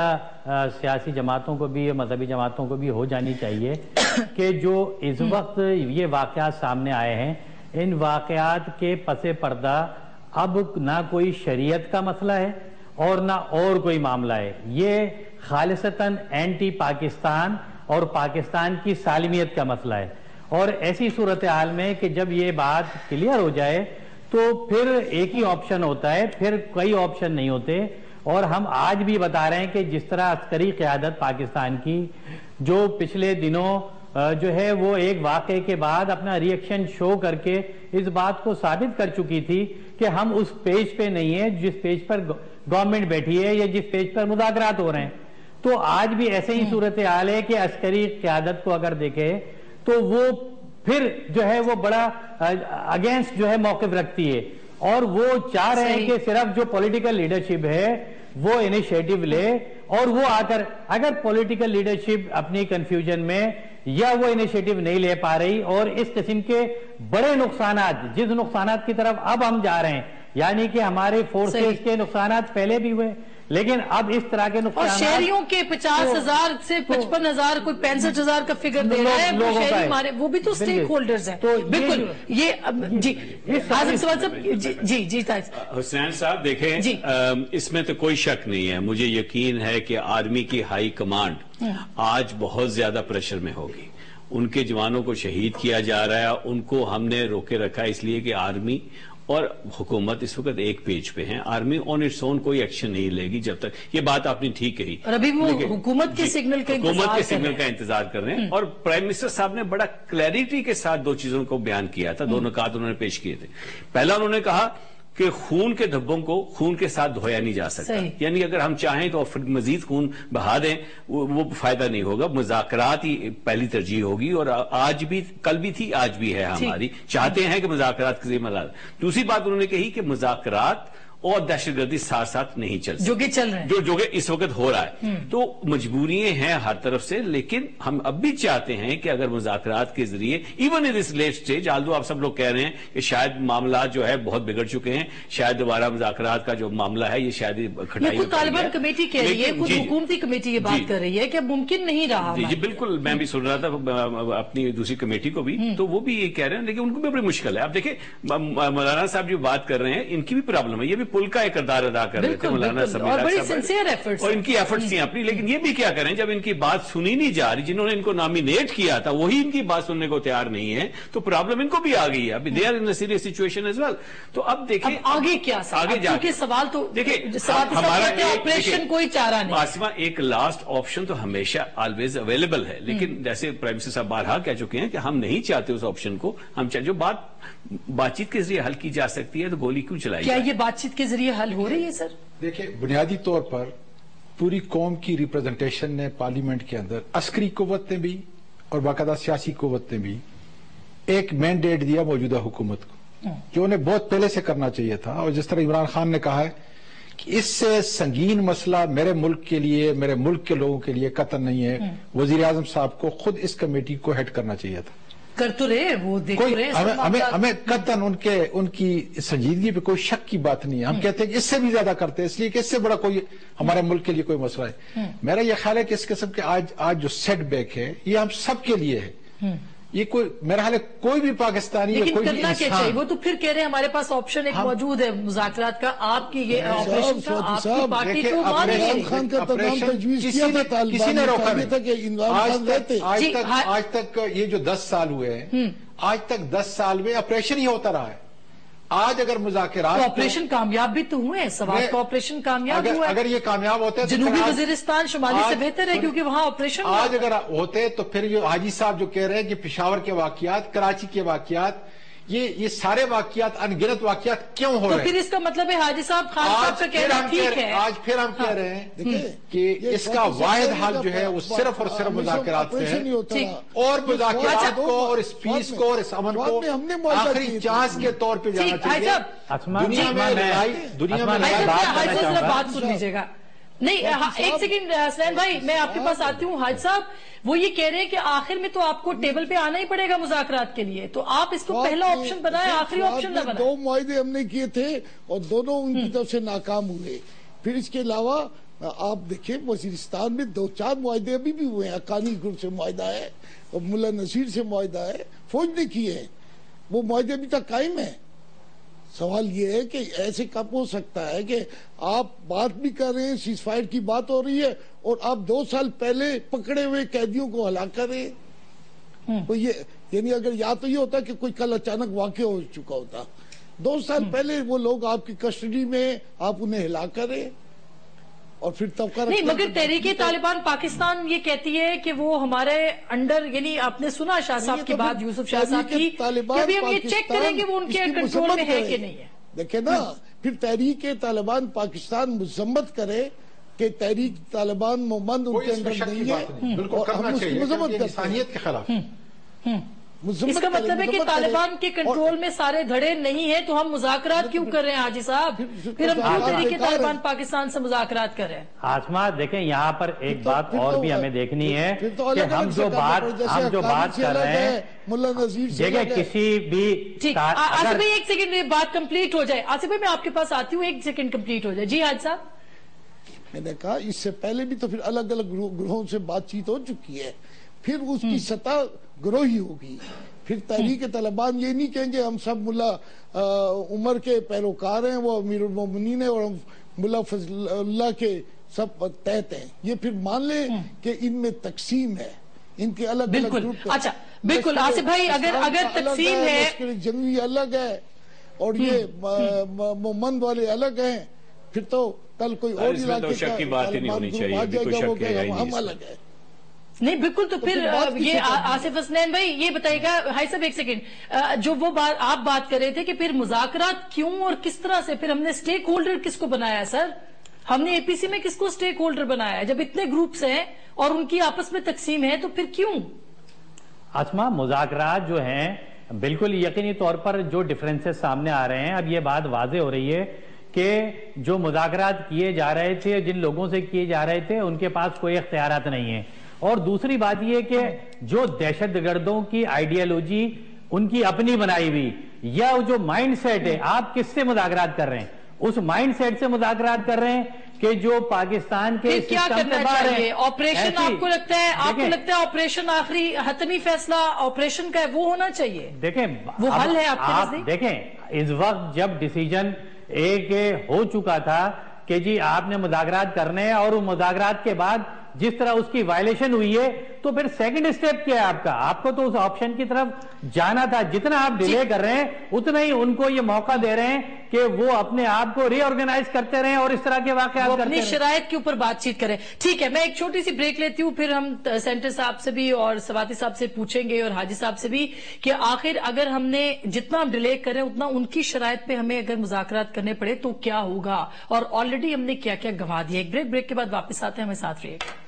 سیاسی جماعتوں کو بھی، مذہبی جماعتوں کو بھی ہو جانی چاہیے کہ جو اس وقت یہ واقعات سامنے آئے ہیں، ان واقعات کے پس پردہ اب نہ کوئی شریعت کا مسئلہ ہے اور نہ اور کوئی معاملہ ہے، یہ خالصتاً اینٹی پاکستان اور پاکستان کی سالمیت کا مسئلہ ہے۔ اور ایسی صورتحال میں کہ جب یہ بات کلیئر ہو جائے تو پھر ایک ہی آپشن ہوتا ہے، پھر کئی آپشن نہیں ہوتے۔ اور ہم آج بھی بتا رہے ہیں کہ جس طرح عسکری قیادت پاکستان کی جو پچھلے دنوں جو ہے وہ ایک واقعے کے بعد اپنا ری ایکشن شو کر کے اس بات کو ثابت کر چکی تھی کہ ہم اس پیج پہ نہیں ہیں جس پیج پر گورنمنٹ بیٹھی ہے یا جس پیج پر مذاکرات ہو رہے ہیں، تو آج بھی ایسے ہی صورتحال ہے کہ عسکری قیادت کو اگر دیکھے تو وہ پھر جو ہے وہ بڑا اگینسٹ جو ہے موقف رکھتی ہے، اور وہ چاہ رہے ہیں کہ صرف جو پولیٹیکل لیڈرشپ ہے وہ انیشیٹو لے، اور وہ آ کر اگر پولیٹیکل لیڈرشپ اپنی کنفیوژن میں یا وہ انیشیٹو نہیں لے پا رہی، اور اس قسم کے بڑے نقصانات جس نقصانات کی طرف اب ہم جا رہے ہیں، یعنی کہ ہمارے فورسز کے نقصانات پہلے بھی ہوئے لیکن اب اس طرح کے اور نقصانات شہریوں کے پچاس ہزار سے پچپن ہزار کوئی پینسٹھ ہزار کا فگر دے رہا ہے، وہ شہری ہمارے وہ بھی تو سٹیک ہولڈرز ہیں۔ بالکل یہ جی حاضر سوال صاحب جی جی حسین صاحب دیکھیں، اس میں تو کوئی شک نہیں ہے، مجھے یقین ہے کہ آرمی کی ہائی کمانڈ آج بہت زیادہ پریشر میں ہوگی، ان کے جوانوں کو شہید کیا جا رہا ہے، ان کو ہم نے روکے رکھا اس لیے کہ آرمی اور حکومت اس وقت ایک پیج پہ ہیں، آرمی آن اٹس اون کوئی ایکشن نہیں لے گی جب تک، یہ بات آپ نے ٹھیک کہی، اور ابھی وہ حکومت کے سگنل کا حکومت کے سگنل کا انتظار کر رہے ہیں۔ اور پرائم منسٹر صاحب نے بڑا کلیئرٹی کے ساتھ دو چیزوں کو بیان کیا تھا، دو نکات انہوں نے پیش کیے تھے۔ پہلا انہوں نے کہا کہ خون کے دھبوں کو خون کے ساتھ دھویا نہیں جا سکتا، یعنی اگر ہم چاہیں تو مزید خون بہا دیں وہ فائدہ نہیں ہوگا، مذاکرات ہی پہلی ترجیح ہوگی، اور آج بھی کل بھی تھی آج بھی ہے ہماری، چاہتے ہیں کہ مذاکرات کے ذریعے ملال۔ دوسری بات انہوں نے کہی کہ مذاکرات اور دہشت گردی ساتھ ساتھ نہیں چل سکتی، جو کہ چل رہے ہیں، جو جو کہ اس وقت ہو رہا ہے، تو مجبوریاں ہیں ہر طرف سے، لیکن ہم اب بھی چاہتے ہیں کہ اگر مذاکرات کے ذریعے even in this late stage, although آپ سب لوگ کہہ رہے ہیں کہ شاید معاملات جو ہے بہت بگڑ چکے ہیں، شاید دوبارہ مذاکرات کا جو معاملہ ہے یہ شاید کھٹائی خود طالبان کمیٹی کہہ رہی ہے، خود حکومتی کمیٹی یہ بات کر رہی ہے کہ ممکن نہیں رہا۔ جی جی بالکل، میں بھی سن رہا تھا اپنی دوسری کمیٹی کو بھی، تو وہ بھی یہ کہہ رہے ہیں، لیکن ان کو بھی بڑی مشکل ہے۔ اب دیکھیں مولانا صاحب جو بات کر رہے ہیں ان کی بھی پرابلم ہے، یہ بھی پل کا ایک کردار ادا کر رہے تھے مولانا صاحب، اور ان کی ایفرٹس تھیں اپنی، لیکن یہ بھی کیا کریں جب ان کی بات سنی نہیں جا رہی، جنہوں نے ان کو نامینیٹ کیا تھا وہی ان کی بات سننے کو تیار نہیں ہے، تو پرابلم ان کو بھی آ گئی ہے، ابھی they are in a serious situation as well. تو اب دیکھیں آگے کیا، آگے جا کے سوال تو دیکھیں ہمارا آپریشن کوئی چارہ نہیں، آسما ایک لاسٹ آپشن تو ہمیشہ آلویز اویلیبل ہے، لیکن جیسے پرائم منسٹر صاحب بارہا کہہ چکے ہیں کہ ہم نہیں چاہتے اس آپشن کو، ہم چاہتے جو بات بات چیت کے ذریعے حل کی جا سکتی ہے تو گولی کیوں چلائی؟ کیا یہ بات چیت کے ذریعے حل ہو رہی ہے سر؟ دیکھیں بنیادی طور پر پوری قوم کی ریپرزنٹیشن نے پارلیمنٹ کے اندر عسکری قوت نے بھی اور باقاعدہ سیاسی قوت نے بھی ایک مینڈیٹ دیا موجودہ حکومت کو، جو انہیں بہت پہلے سے کرنا چاہیے تھا، اور جس طرح عمران خان نے کہا ہے کہ اس سے سنگین مسئلہ میرے ملک کے لیے، میرے ملک کے لوگوں کے لیے قطعاً نہیں ہے، وزیر اعظم صاحب کو خود اس کمیٹی کو ہیڈ کرنا چاہیے تھا۔ کر تو رہے وہ دیکھ رہے ہیں، ہمیں ہمیں قطعاً ان کے ان کی سنجیدگی پہ کوئی شک کی بات نہیں ہے، ہم کہتے ہیں کہ اس سے بھی زیادہ کرتے ہیں، اس لیے کہ اس سے بڑا کوئی ہمارے ملک کے لیے کوئی مسئلہ ہے۔ میرا یہ خیال ہے کہ اس قسم کے آج آج جو سیٹ بیک ہے یہ ہم سب کے لیے ہے، یہ کوئی میرا خیال ہے کوئی بھی پاکستانی لیکن کرنا کیا چاہیے؟ وہ تو پھر کہہ رہے ہیں ہمارے پاس آپشن ایک موجود ہے مذاکرات کا، آپ کی یہ آپریشن کا آپ کی پارٹی تو مان رہی ہے، خان کا تمام تجویز کیا تھا طالبان، کسی نے روکا تھا کہ عمران خان رہتے۔ آج تک یہ جو دس سال ہوئے ہیں، آج تک دس سال میں آپریشن ہی ہوتا رہا ہے۔ آج اگر مذاکرات آپریشن کامیاب بھی تو ہوئے ہیں، سوات کا آپریشن کامیاب ہوا ہے، اگر یہ کامیاب ہوتے جنوبی وزیرستان شمالی سے بہتر ہے کیونکہ وہاں آپریشن آج اگر ہوتے تو پھر یہ حاجی صاحب جو کہہ رہے ہیں کہ پشاور کے واقعات، کراچی کے واقعات، یہ یہ سارے واقعات ان گنت واقعات کیوں ہو رہے ہیں؟ تو پھر اس کا مطلب ہے حاجی صاحب خان صاحب کا کہنا ٹھیک ہے، آج پھر ہم کہہ رہے ہیں کہ اس کا واحد حل جو ہے وہ صرف اور صرف مذاکرات سے ہے، اور مذاکرات کو اور اس پیس کو اور اس امن کو آخری چانس کے طور پہ جانا چاہیے۔ دنیا میں لڑائی دنیا میں بات سن لیجیے گا، نہیں ایک سیکنڈ حسنین بھائی میں آپ کے پاس آتی ہوں. حاج صاحب وہ یہ کہہ رہے ہیں کہ آخر میں تو آپ کو ٹیبل پہ آنا ہی پڑے گا مذاکرات کے لیے, تو آپ اس کو پہلا آپشن بنائیں, آخری آپشن نہ بنائیں. دو معاہدے ہم نے کیے تھے اور دونوں ان کی طرف سے ناکام ہوئے. پھر اس کے علاوہ آپ دیکھیں وزیرستان میں دو چار معاہدے ابھی بھی ہوئے ہیں. حقانی گروپ سے معاہدہ ہے اور ملا نصیر سے معاہدہ ہے, فوج نے کیے ہیں, وہ معاہدے ابھی تک قائم ہیں. سوال یہ ہے کہ ایسے کب ہو سکتا ہے کہ آپ بات بھی کر رہے ہیں, سیز فائر کی بات ہو رہی ہے, اور آپ دو سال پہلے پکڑے ہوئے قیدیوں کو ہلاک کر رہے ہیں. تو یہ یعنی اگر یا تو یہ ہوتا کہ کوئی کل اچانک واقع ہو چکا ہوتا, دو سال پہلے وہ لوگ آپ کی کسٹڈی میں, آپ انہیں ہلاک کر رہے ہیں اور پھر توقع نہیں. مگر تحریک طالبان پاکستان یہ کہتی ہے کہ وہ ہمارے انڈر, یعنی آپ نے سنا شاہ صاحب کی بات, یوسف شاہ صاحب کی, کہ ابھی ہم یہ چیک کریں گے وہ ان کے کنٹرول میں ہے کہ نہیں ہے. دیکھیں نا, پھر تحریک طالبان پاکستان مذمت کرے کہ تحریک طالبان مومند ان کے اندر نہیں ہے, بالکل کرنا چاہیے, مذمت انسانیت کے خلاف. اس کا مطلب ہے کہ طالبان کے کنٹرول میں سارے دھڑے نہیں ہیں, تو ہم مذاکرات کیوں کر رہے ہیں حاجی صاحب؟ پھر ہم کیوں تحریک طالبان پاکستان سے مذاکرات کر رہے ہیں؟ آسما دیکھیں یہاں پر ایک بات اور بھی ہمیں دیکھنی ہے کہ ہم جو بات ہم جو بات کر رہے ہیں, دیکھیں کسی بھی آصف بھائی ایک سیکنڈ بات کمپلیٹ ہو جائے. آصف بھائی میں آپ کے پاس آتی ہوں, ایک سیکنڈ کمپلیٹ ہو جائے. جی حاج صاحب. میں نے کہا اس سے پہلے بھی تو پھر الگ الگ گروہوں سے بات چیت ہو چکی ہے, پھر اس کی سطح گروہی ہوگی. پھر تحریک طالبان یہ نہیں کہیں گے ہم سب ملا عمر کے پیروکار ہیں, وہ امیر المومنین ہیں, اور ہم ملا فضل اللہ کے سب تحت ہیں. یہ پھر مان لیں کہ ان میں تقسیم ہے, ان کے الگ الگ گروپ. اچھا بالکل آصف بھائی, اگر اگر تقسیم ہے, جنگی الگ ہے اور یہ مومند والے الگ ہیں, پھر تو کل کوئی اور علاقے کا طالبان گروپ آ جائے گا وہ کہ ہم الگ ہیں. نہیں بالکل. تو پھر یہ آصف حسنین بھائی یہ بتائیے گا, بھائی صاحب ایک سیکنڈ, جو وہ بات آپ بات کر رہے تھے کہ پھر مذاکرات کیوں اور کس طرح سے, پھر ہم نے سٹیک ہولڈر کس کو بنایا ہے سر؟ ہم نے اے پی سی میں کس کو سٹیک ہولڈر بنایا ہے؟ جب اتنے گروپس ہیں اور ان کی آپس میں تقسیم ہے تو پھر کیوں؟ اسما مذاکرات جو ہیں بالکل یقینی طور پر جو ڈفرینسز سامنے آ رہے ہیں, اب یہ بات واضح ہو رہی ہے کہ جو مذاکرات کیے جا رہے تھے, جن لوگوں سے کیے جا رہے تھے, ان کے پاس کوئی اختیارات نہیں ہیں. اور دوسری بات یہ کہ جو دہشت گردوں کی آئیڈیالوجی ان کی اپنی بنائی ہوئی, یا جو مائنڈ سیٹ ہے, آپ کس سے مذاکرات کر رہے ہیں؟ اس مائنڈ سیٹ سے مذاکرات کر رہے ہیں کہ جو پاکستان کے کیا کرنا چاہیے؟ آپریشن آپ کو لگتا ہے آپ کو لگتا ہے آپریشن آخری حتمی فیصلہ آپریشن کا ہے, وہ ہونا چاہیے؟ دیکھیں وہ حل ہے آپ کے نزدیک؟ دیکھیں اس وقت جب ڈیسیجن ایک ہو چکا تھا کہ جی آپ نے مذاکرات کرنے ہیں, اور مذاکرات کے بعد جس طرح اس کی وائلیشن ہوئی ہے, تو پھر سیکنڈ سٹیپ کیا ہے آپ کا؟ آپ کو تو اس آپشن کی طرف جانا تھا. جتنا آپ ڈیلے کر رہے ہیں اتنا ہی ان کو یہ موقع دے رہے ہیں کہ وہ اپنے آپ کو ری آرگنائز کرتے رہیں اور اس طرح کے واقعات کرتے رہیں, اپنی شرائط کے اوپر بات چیت کریں. ٹھیک ہے, میں ایک چھوٹی سی بریک لیتی ہوں, پھر ہم سینٹر صاحب سے بھی اور سواتی صاحب سے پوچھیں گے اور حاجی صاحب سے بھی کہ آخر اگر ہم نے جتنا ہم ڈیلے کریں اتنا ان کی شرائط پہ ہمیں اگر مذاکرات کرنے پڑے تو کیا ہوگا, اور آلریڈی ہم نے کیا کیا گنوا دیا. ایک بریک بریک کے بعد واپس آتے ہیں, ہمیں ساتھ رہیے گا.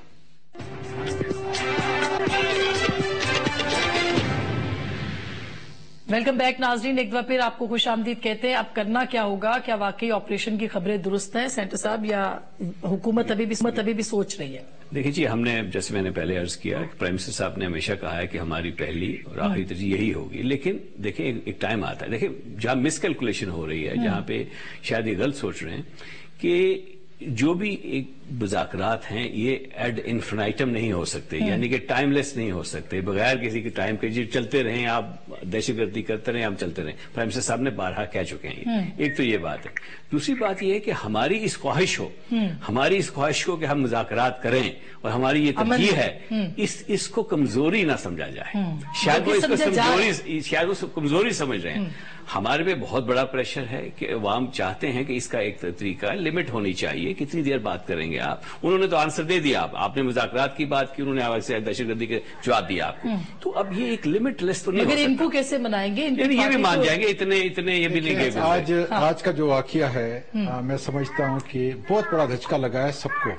ویلکم بیک ناظرین, ایک دفعہ پھر آپ کو خوش آمدید کہتے ہیں. اب کرنا کیا ہوگا؟ کیا واقعی آپریشن کی خبریں درست ہیں سینٹر صاحب, یا حکومت ابھی بھی ابھی بھی سوچ رہی ہے؟ دیکھیے جی, ہم نے جیسے میں نے پہلے عرض کیا, پرائم منسٹر صاحب نے ہمیشہ کہا ہے کہ ہماری پہلی اور آخری ترجیح یہی ہوگی, لیکن دیکھیں ایک ٹائم آتا ہے, دیکھیں جہاں مس کیلکولیشن ہو رہی ہے, جہاں پہ شاید یہ غلط سوچ رہے ہیں کہ جو بھی ایک مذاکرات ہیں یہ ایڈ انفینائٹم نہیں ہو سکتے, یعنی کہ ٹائم لیس نہیں ہو سکتے, بغیر کسی کے ٹائم کے جی چلتے رہیں, آپ دہشت گردی کرتے رہیں, ہم چلتے رہیں. پرائم منسٹر صاحب نے بارہا کہہ چکے ہیں. ایک تو یہ بات ہے. دوسری بات یہ ہے کہ ہماری اس خواہش ہو ہماری اس خواہش کو کہ ہم مذاکرات کریں اور ہماری یہ ترجیح ہے, اس اس کو کمزوری نہ سمجھا جائے. شاید وہ اس کو کمزوری شاید وہ کمزوری سمجھ رہے ہیں. ہمارے پہ بہت بڑا پریشر ہے کہ عوام چاہتے ہیں کہ اس کا ایک طریقہ لمٹ ہونی چاہیے, کتنی دیر بات کریں گے آپ. انہوں نے تو آنسر دے دیا, آپ آپ نے مذاکرات کی بات کی, انہوں نے دہشت گردی کے جواب دیا آپ کو, تو اب یہ ایک لمٹ لیس تو نہیں ہو سکتا. ان کو کیسے منائیں گے؟ یہ بھی مان جائیں گے, اتنے اتنے یہ بھی نہیں گئے. آج آج کا جو واقعہ ہے میں سمجھتا ہوں کہ بہت بڑا دھچکا لگا ہے سب کو,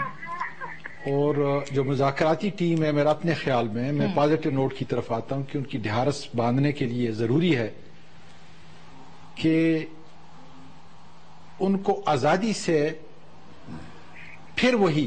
اور جو مذاکراتی ٹیم ہے, میرا اپنے خیال میں میں پازیٹو نوٹ کی طرف آتا ہوں کہ ان کی ڈھارس باندھنے کے لیے ضروری ہے کہ ان کو آزادی سے फिर वही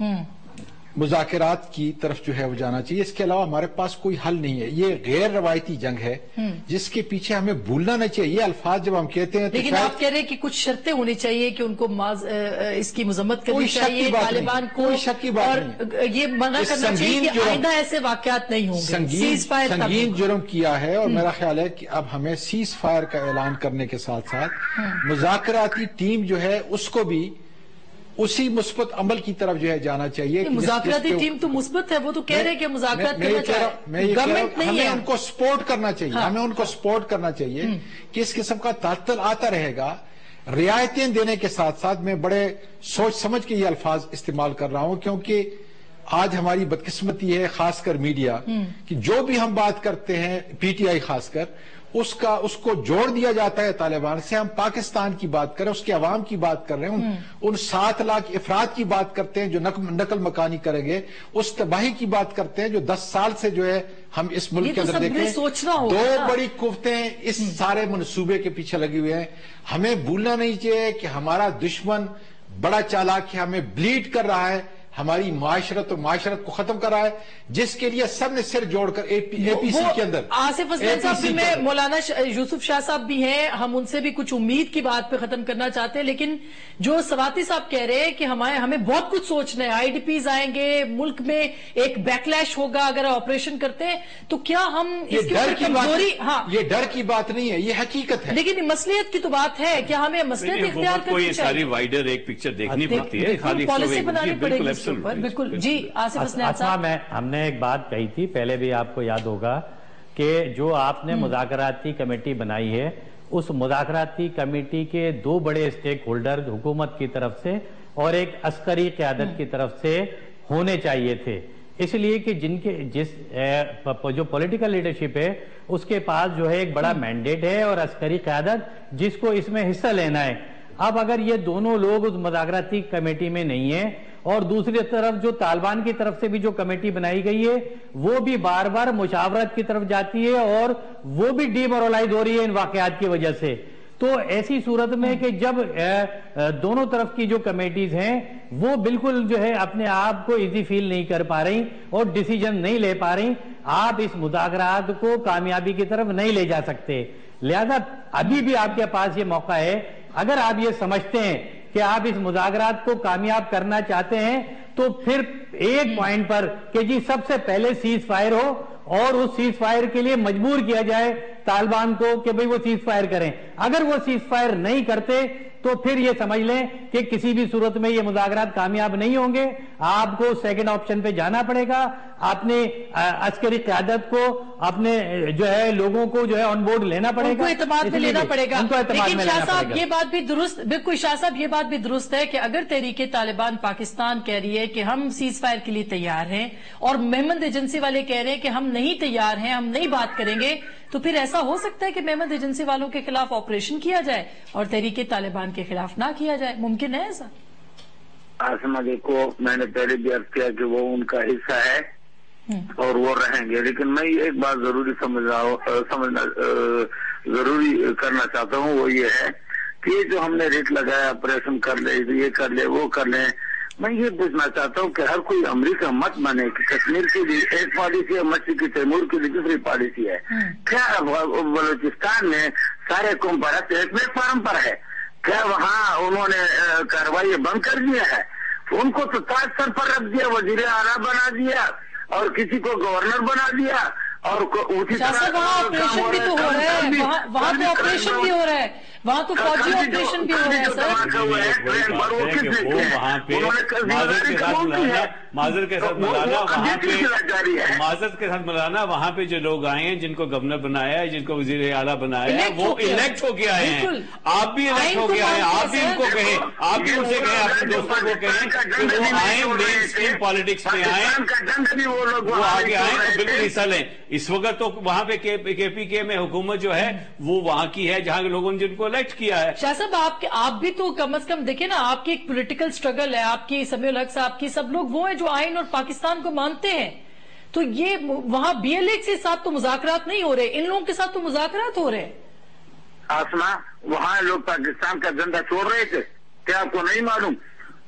मुज़ाकरात की तरफ जो है वो जाना चाहिए। इसके अलावा हमारे पास कोई हल नहीं है। ये गैर रवायती जंग है जिसके पीछे हमें भूलना नहीं चाहिए। ये अल्फाज जब हम कहते हैं, लेकिन आप कह रहे हैं कि कुछ शर्तें होनी चाहिए कि उनको माज, इसकी मजम्मत करनी चाहिए तालिबान को, कोई शक की बात और नहीं। ये मना करना चाहिए कि आइंदा ऐसे वाकयात नहीं होंगे। संगीन संगीन जुर्म किया है, और मेरा ख्याल है कि अब हमें सीज फायर का ऐलान करने के साथ साथ मुज़ाकराती टीम जो है उसको भी उसी मुस्बत अमल की तरफ जो है जाना चाहिए। मुज़ाकराती टीम तो मुस्बत है, वो तो कह रहे हैं कि मुज़ाकरात करना चाहिए, गवर्नमेंट नहीं हमें है। उनको सपोर्ट करना चाहिए, हाँ। हमें उनको सपोर्ट करना चाहिए कि इस किस्म का तातल आता रहेगा। रियायतें देने के साथ साथ मैं बड़े सोच समझ के ये अल्फाज इस्तेमाल कर रहा हूं, क्योंकि आज हमारी बदकिस्मती है खासकर मीडिया कि जो भी हम बात करते हैं, पीटीआई खासकर, उसका उसको जोड़ दिया जाता है तालिबान से। हम पाकिस्तान की बात करें, उसके अवाम की बात कर रहे हैं, उन, उन सात लाख अफराद की बात करते हैं जो नक, नकल मकानी करेंगे, उस तबाही की बात करते हैं जो दस साल से जो है हम इस मुल्क के अंदर देखें। सोचना दो बड़ी कुव्वतें इस सारे मनसूबे के पीछे लगी हुई हैं। हमें भूलना नहीं चाहिए कि हमारा दुश्मन बड़ा चालाक है, हमें ब्लीड कर रहा है, हमारी माशरत और माशरत को खत्म करा है, जिसके लिए सब ने सिर जोड़कर एपीसी के अंदर। आसिफ असलम साहब भी में, मौलाना यूसुफ शाह साहब भी हैं, हम उनसे भी कुछ उम्मीद की बात पे खत्म करना चाहते हैं। लेकिन जो सवाती साहब कह रहे हैं कि हमारे हमें बहुत कुछ सोचना है, आईडीपीज आएंगे, मुल्क में एक बैकलैश होगा अगर ऑपरेशन करते हैं, तो क्या हम ये डर की बात, हाँ, ये डर की बात नहीं है, ये हकीकत है। लेकिन मसलियत की तो बात है, क्या हमें मसलियत इख्तियार करनी चाहिए? सारी वाइडर एक पिक्चर देखनी पड़ती है, खाली पॉलिसी बनानी पड़ेगी पर। बिल्कुल जी आसिफ असलम साहब, मैं हमने एक बात कही थी पहले भी, आपको याद होगा कि जो आपने मुज़ाकराती कमेटी बनाई है, उस मुज़ाकराती कमेटी के दो बड़े स्टेक होल्डर हुकूमत की तरफ से और एक अस्करी क़यादत की तरफ से होने चाहिए थे। इसलिए कि जिनके जिस ए, जो पॉलिटिकल लीडरशिप है उसके पास जो है एक बड़ा मैंडेट है और अस्करी क़यादत जिसको इसमें हिस्सा लेना है। अब अगर ये दोनों लोग उस मुज़ाकराती कमेटी में नहीं है, और दूसरी तरफ जो तालिबान की तरफ से भी जो कमेटी बनाई गई है वो भी बार बार मुशावरत की तरफ जाती है और वो भी डीमोरलाइज हो रही है इन वाकयात की वजह से, तो ऐसी सूरत में कि जब ए, दोनों तरफ की जो कमेटीज हैं वो बिल्कुल जो है अपने आप को इजी फील नहीं कर पा रही और डिसीजन नहीं ले पा रही, आप इस मुज़ाकरात को कामयाबी की तरफ नहीं ले जा सकते। लिहाजा अभी भी आपके पास ये मौका है, अगर आप ये समझते हैं कि आप इस मुज़ाकरात को कामयाब करना चाहते हैं, तो फिर एक पॉइंट पर कि जी सबसे पहले सीज फायर हो और उस सीज फायर के लिए मजबूर किया जाए तालिबान को कि भाई वो सीज फायर करें। अगर वो सीज फायर नहीं करते तो फिर ये समझ लें कि किसी भी सूरत में ये मुज़ाकरात कामयाब नहीं होंगे, आपको सेकंड ऑप्शन पे जाना पड़ेगा, अपने अस्करी क़यादत को, अपने जो है लोगों को जो है ऑन बोर्ड लेना पड़ेगा, उनको एतमाद में लेना पड़ेगा। लेकिन शाह साहब ये बात भी दुरुस्त, बिल्कुल शाह साहब ये बात भी दुरुस्त है कि अगर तहरीके तालिबान पाकिस्तान कह रही है कि हम सीज फायर के लिए तैयार हैं और मेहमद एजेंसी वाले कह रहे हैं कि हम नहीं तैयार हैं, हम नहीं बात करेंगे, तो फिर ऐसा हो सकता है कि मेहमद एजेंसी वालों के खिलाफ ऑपरेशन किया जाए और तहरीके तालिबान के खिलाफ ना किया जाए। मुमकिन है ऐसा? आसमा देखो, मैंने पहले भी अर्ज किया कि वो उनका हिस्सा है और वो रहेंगे, लेकिन मैं एक बात जरूरी समझ रहा हूँ, समझना जरूरी करना चाहता हूँ, वो ये है कि जो हमने रेट लगाया ऑपरेशन कर ले, ये कर ले, वो कर ले, मैं ये पूछना चाहता हूँ कि हर कोई अमेरिका मत बने कि कश्मीर के लिए एक पॉलिसी है, मस्जिद की तैमूर के लिए दूसरी पॉलिसी है। क्या बलूचिस्तान में सारे कौम भारत एक प्लेटफॉर्म पर है? क्या वहाँ उन्होंने कार्रवाई बंद कर दिया है? उनको तो ताज सर पर रख दिया, वजीर आला बना दिया और किसी को गवर्नर बना दिया, और उसी तरह वहाँ ऑपरेशन भी तो हो रहा है, वहाँ वहाँ तो ऑपरेशन भी हो रहा है, वहाँ तो फौजी ऑपरेशन भी हो रहा है सर। वो वहाँ पे माजर के साथ मिलाना, माजर के साथ मिलाना वहाँ पे माजर के साथ मिलाना वहाँ पे जो लोग आए हैं, जिनको गवर्नर बनाया है, जिनको वजीर आला बनाया है, वो इलेक्ट होके आए हैं। आप भी इलेक्ट होके आए हैं, आप भी इनको कहें, आप भी उनसे कहें, अपने दोस्तों को कहें कि वो आए मेन स्ट्रीम पॉलिटिक्स में आए, वो आगे आए तो बिल्कुल हिस्सा लें। इस वक्त तो वहाँ पे केपी के में हुकूमत जो है वो वहाँ की है जहाँ के लोगों ने जिनको इलेक्ट किया है। शाह साहब आपके आप भी तो कम अज कम देखे ना, आपकी एक पॉलिटिकल स्ट्रगल है, आपकी समीउल हक साहब की, सब लोग वो है जो आइन और पाकिस्तान को मानते हैं, तो ये वहाँ बीएलए के साथ तो मुज़ाकरात नहीं हो रहे, इन लोगों के साथ तो मुज़ाकरात हो रहे। आसमा, वहाँ लोग पाकिस्तान का झंडा छोड़ रहे थे, क्या आपको नहीं मालूम?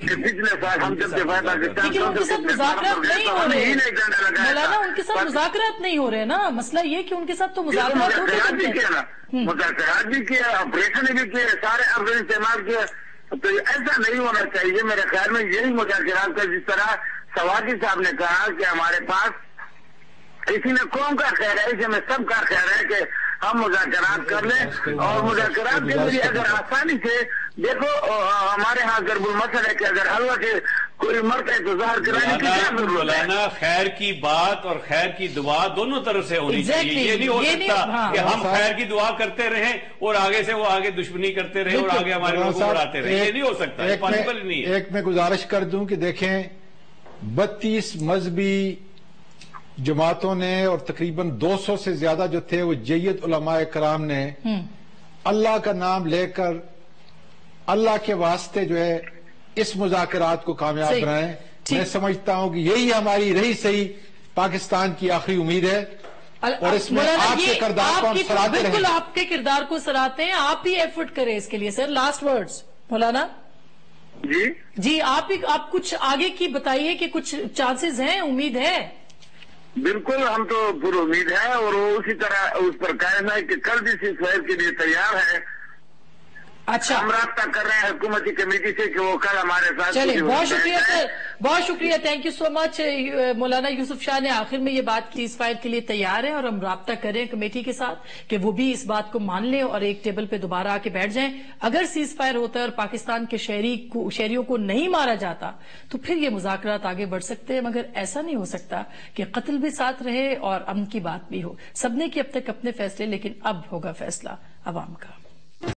کہ پچھلے سال ہم جب دفاع پاکستان لیکن ان کے ساتھ مذاکرات نہیں ہو رہے مولانا، ان کے ساتھ مذاکرات نہیں ہو رہے نا، مسئلہ یہ کہ ان کے ساتھ تو مذاکرات ہوتے بھی کیا نا، مذاکرات بھی کیا، آپریشن بھی کیا، سارے افغان استعمال کیا، تو ایسا نہیں ہونا چاہیے میرے خیال میں. یہی مذاکرات کا جس طرح سواگی صاحب نے کہا کہ ہمارے پاس اسی میں قوم کا خیر ہے، اسی میں سب کا خیر ہے کہ ہم مذاکرات کر لیں، اور مذاکرات کے ذریعے اگر آسانی سے دیکھو ہمارے ہاں ضرب المثل ہے کہ اگر حلوہ کے کوئی مرتا ہے تو ظاہر کرانے کی کیا ضرورت ہے. مولانا خیر کی بات اور خیر کی دعا دونوں طرف سے ہونی چاہیے. یہ نہیں ہو سکتا کہ ہم خیر کی دعا کرتے رہیں اور آگے سے وہ آگے دشمنی کرتے رہے اور آگے ہمارے لوگوں کو اڑاتے رہے. یہ نہیں ہو سکتا، پاسبل نہیں ہے. ایک میں گزارش کر دوں کہ دیکھیں بتیس مذہبی جماعتوں نے اور تقریباً دو سو سے زیادہ جو تھے وہ جید علماء کرام نے اللہ کا نام لے کر اللہ کے واسطے جو ہے اس مذاکرات کو کامیاب بنائیں. میں سمجھتا ہوں کہ یہی ہماری رہی صحیح پاکستان کی آخری امید ہے، اور اس میں آپ کے کردار کو ہم سراہتے رہیں. بالکل آپ کے کردار کو سراہتے ہیں، آپ ہی ایفرٹ کریں اس کے لیے. سر لاسٹ ورڈز مولانا. جی جی آپ ہی آپ کچھ آگے کی بتائیے کہ کچھ چانسز ہیں، امید ہے؟ بالکل ہم تو پر امید ہے، اور وہ اسی طرح اس پر قائم ہے کہ کل بھی سیز فائر کے لیے تیار ہے. اچھا ہم رابطہ کر رہے ہیں حکومتی کمیٹی سے کہ وہ کل ہمارے ساتھ. چلیں بہت شکریہ سر، بہت شکریہ، تھینک یو سو مچ. مولانا یوسف شاہ نے آخر میں یہ بات کی سیز فائر کے لیے تیار ہے، اور ہم رابطہ کریں کمیٹی کے ساتھ کہ وہ بھی اس بات کو مان لیں اور ایک ٹیبل پہ دوبارہ آ کے بیٹھ جائیں. اگر سیز فائر ہوتا ہے اور پاکستان کے شہری کو شہریوں کو نہیں مارا جاتا تو پھر یہ مذاکرات آگے بڑھ سکتے ہیں، مگر ایسا نہیں ہو سکتا کہ قتل بھی ساتھ رہے اور امن کی بات بھی ہو. سب نے کی اب تک اپنے فیصلے، لیکن اب ہوگا فیصلہ عوام کا.